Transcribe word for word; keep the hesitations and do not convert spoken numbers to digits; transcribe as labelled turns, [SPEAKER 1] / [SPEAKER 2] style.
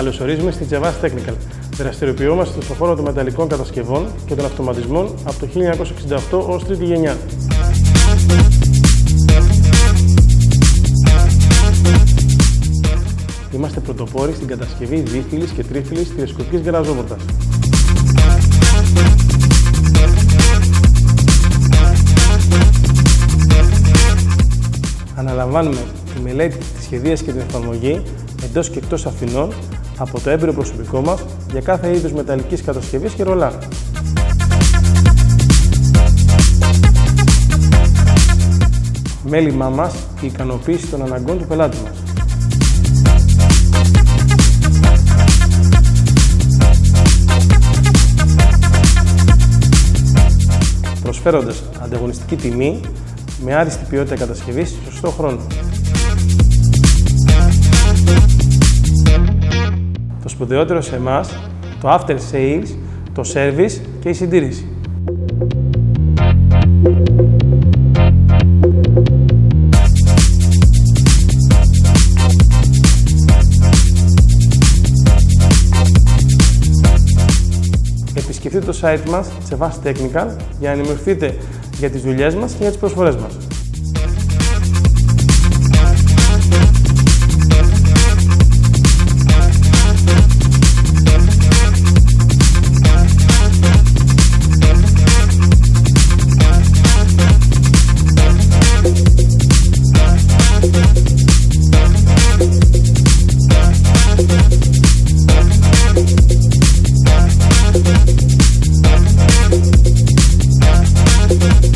[SPEAKER 1] καλωσορίζουμε στην Cevas Technical. Δραστηριοποιούμαστε στον χώρο των μεταλλικών κατασκευών και των αυτοματισμών από το χίλια εννιακόσια εξήντα οκτώ ως τρίτη γενιά. Είμαστε πρωτοπόροι στην κατασκευή δίφυλης και τρίφυλης τηλεσκοπικής γεραζόπορτας. Αναλαμβάνουμε τη μελέτη, τη σχεδίαση και την εφαρμογή εντός και εκτός Αθηνών από το έμπειρο προσωπικό μας για κάθε είδους μεταλλικής κατασκευής και ρολά. Μέλημά μας η ικανοποίηση των αναγκών του πελάτη μας. Προσφέροντας ανταγωνιστική τιμή με άριστη ποιότητα κατασκευής σε σωστό χρόνο. Το σπουδαιότερο σε εμάς, το after sales, το service και η συντήρηση. Επισκεφτείτε το site μας, Cevas Technical, για να ενημερωθείτε για τις δουλειές μας και για τις προσφορές μας.
[SPEAKER 2] We'll be right back.